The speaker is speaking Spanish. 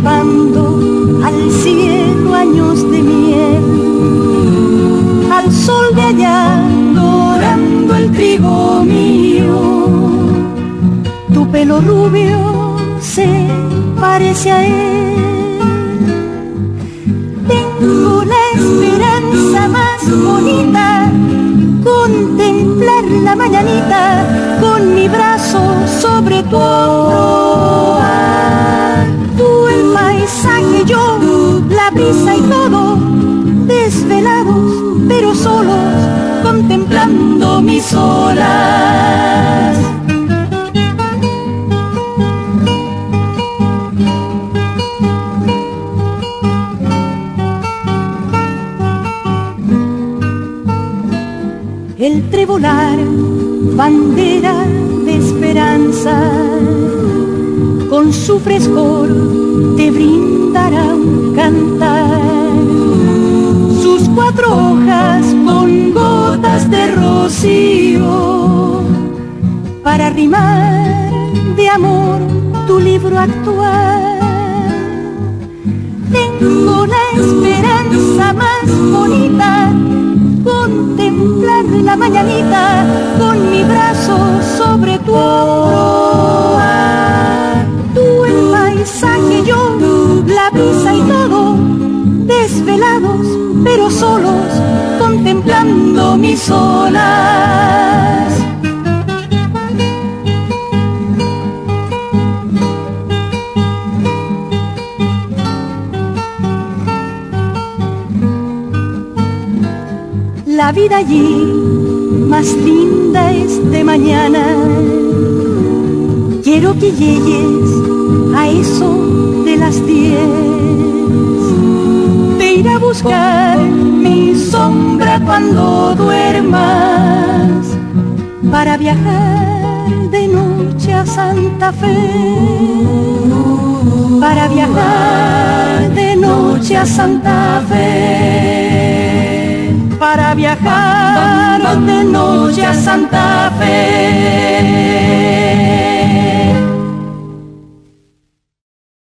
llevando al cielo años de miel, al sol de allá dorando el trigo mío. Tu pelo rubio se parece a él. Tengo la esperanza más bonita, contemplar la mañanita con mi brazo sobre tu hombro. Tú el paisaje, yo la brisa y todo, desvelados pero solos, contemplando mis olas. El trebolar, bandera de esperanza, con su frescor te brindará un cantar. Sus cuatro hojas con gotas de rocío, para rimar de amor tu libro actual. Tengo la esperanza más bonita, contemplar la mañanita con mi brazo sobre tu hombro. Tú el paisaje, yo la brisa y todo, desvelados pero solos, contemplando mis olas. La vida allí más linda es de mañana. Quiero que llegues a eso de las 10. Te iré a buscar mi sombra cuando duermas, para viajar de noche a Santa Fe. Para viajar de noche a Santa Fe. Para viajar de noche a Santa Fe.